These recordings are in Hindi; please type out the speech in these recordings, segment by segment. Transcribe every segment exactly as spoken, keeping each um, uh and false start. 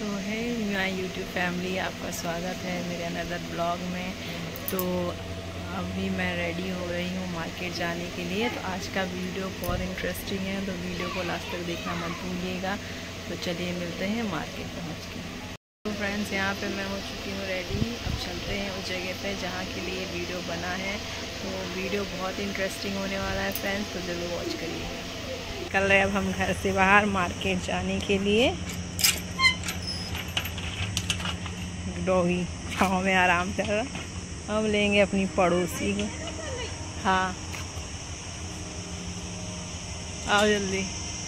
तो है माय यूट्यूब फैमिली, आपका स्वागत है मेरे अनदर ब्लॉग में। तो अभी मैं रेडी हो रही हूँ मार्केट जाने के लिए। तो आज का वीडियो बहुत इंटरेस्टिंग है, तो वीडियो को लास्ट तक देखना मत भूलिएगा। तो चलिए मिलते हैं मार्केट पहुँच के। तो फ्रेंड्स, यहाँ पे मैं हो चुकी हूँ रेडी। अब चलते हैं उस जगह पे जहाँ के लिए वीडियो बना है। तो वीडियो बहुत इंटरेस्टिंग होने वाला है फ्रेंड्स, तो ज़रूर वॉच करिएगा। निकल रहे अब हम घर से बाहर मार्केट जाने के लिए। डॉगी छाँव में आराम कर रहा। अब लेंगे अपनी पड़ोसी को। हाँ, आओ जल्दी।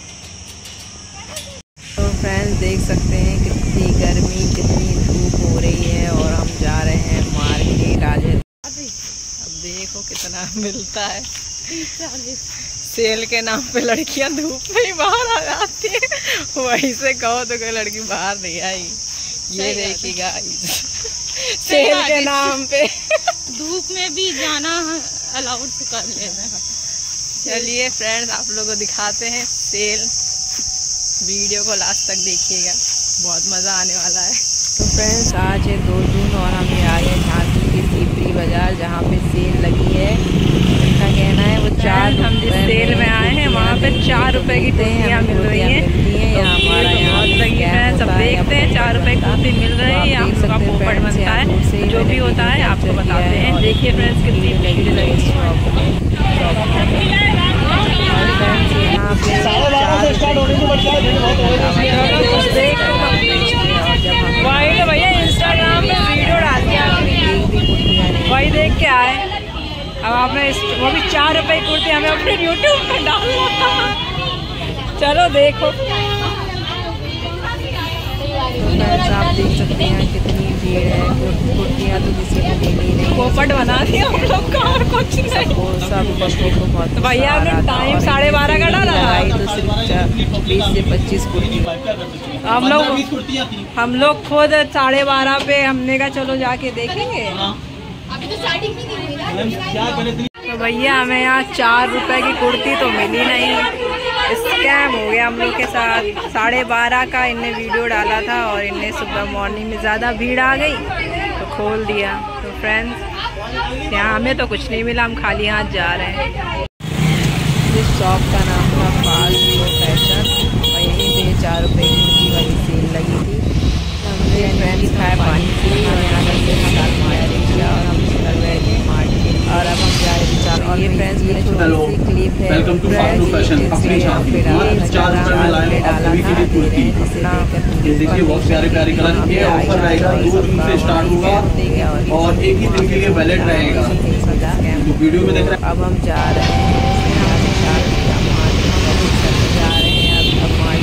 तो फ्रेंड्स, देख सकते हैं कितनी गर्मी, कितनी धूप हो रही है और हम जा रहे हैं मार्केट आज। अब देखो कितना मिलता है। सेल के नाम पे लड़कियां धूप में ही बाहर आ जाती है। वहीं से कहो तो कोई लड़की बाहर नहीं आई। ये देखिएगा सेल के नाम पे धूप में भी जाना अलाउड कर लेना। चलिए फ्रेंड्स, आप लोगों को दिखाते हैं सेल। वीडियो को लास्ट तक देखिएगा, बहुत मज़ा आने वाला है। तो फ्रेंड्स, आज है दो जून और हम आ गए झांसी के सीपरी बाज़ार, जहाँ पे सेल लगी है। इसका कहना है वो चार हम जिस सेल में आए हैं वहाँ पे चार रुपए की कुर्तियाँ मिल रही हैं। हमारा यहाँ लगी है, सब देखते हैं। चार रुपए की कुर्ती मिल रही है, यहाँ का पोपट बनता है, जो भी होता है आपको बताते हैं। देखिए फ्रेंड्स, कितनी भीड़ लगी है। वही तो भैया इंस्टाग्राम पे वीडियो डाल दिया, वही देख के आए। अब आपने वो भी चार रुपए की कुर्ती हमें अपने यूट्यूब पे डालना था। चलो देखो, तो आप देख सकते हैं कितनी भीड़ है। कुर्तियाँ तो किसी ने लेनी नहीं, पोपट बना दिया हम लोग का और कुछ नहीं। सब बच्चों को बहुत तो भैया आपने टाइम साढ़े बारह का डाला है, तो सिर्फ बीस से पच्चीस कुर्ती। हम लोग हम लोग खुद साढ़े बारह पे हमने कहा चलो जाके देखेंगे। तो भैया हमें यहाँ चार रुपए की कुर्ती तो मिली नहीं। स्कैम हो गया हम लोग के साथ। साढ़े बारह का इनने वीडियो डाला था और इनने सुबह मॉर्निंग में ज़्यादा भीड़ आ गई तो खोल दिया। तो फ्रेंड्स, यहाँ हमें तो कुछ नहीं मिला, हम खाली हाथ जा रहे हैं। इस शॉप का नाम था फास्ट फैशन, वहीं पे चार रुपये की वही सेल लगी थी। हमने फ्रेंड्स खाए पानी पी और यहाँ से साल माया देखा और हम निकल गए थे मार्केट। और अब हम जा रहे हैं। और ये फ्रेंड्स, ये छोटी सी क्लिप है। Welcome to fast fashion. अपने यहाँ पे चार रुपए में लाए डाला था कुर्ती। ये देखिए बहुत प्यारे प्यारे कलर। ये ऑफर रहेगा, दो जून से स्टार्ट होगा और एक ही दिन के लिए वैलिड रहेगा। तो वीडियो में देख रहे हैं। अब हम जा रहे हैं जा रहे हैं अब मार्केट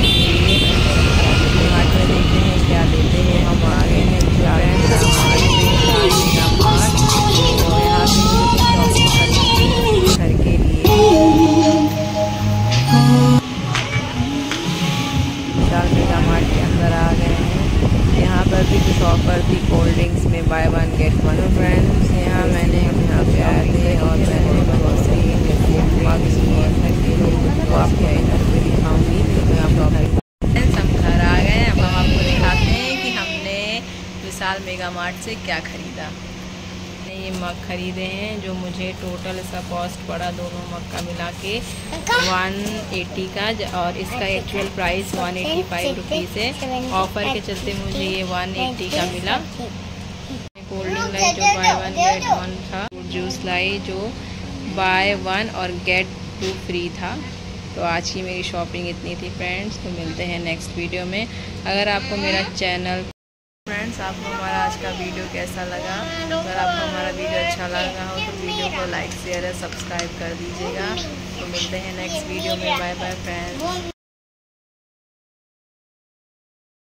में देखते हैं क्या देते हैं। हम आ गए हैं जा रहे हैं घर के लिए। विशाल मेगा मार्ट के अंदर आ गए हैं। यहाँ पर भी कुछ ऑफर थी कोल्ड ड्रिंक्स में, buy one get one. Friends, यहाँ मैंने यहाँ पे आए थे और मैंने बहुत सी तो आपको घर पे दिखाऊंगी। तो मैं आपको फ्रेंड्स, हम घर आ गए। अब हम आपको दिखाते हैं कि हमने विशाल मेगा मार्ट से क्या ख़रीदा। ये मग खरीदे हैं जो मुझे टोटल इसका कॉस्ट पड़ा, दोनों मग का मिला के वन एटी का, और इसका actual price one eighty five rupees है। ऑफ़र के चलते मुझे ये वन एटी का मिला। कोल्ड ड्रिंक लाई जो बाय वन गेट वन था। जूस लाई जो बाय वन और गेट टू फ्री था। तो आज की मेरी शॉपिंग इतनी थी फ्रेंड्स। तो मिलते हैं नेक्स्ट वीडियो में। अगर आपको मेरा चैनल फ्रेंड्स आपको हमारा आज का वीडियो कैसा लगा, अगर आपको हमारा वीडियो अच्छा लगा हो तो वीडियो को लाइक शेयर और सब्सक्राइब कर दीजिएगा। तो मिलते हैं नेक्स्ट वीडियो में। Bye bye friends.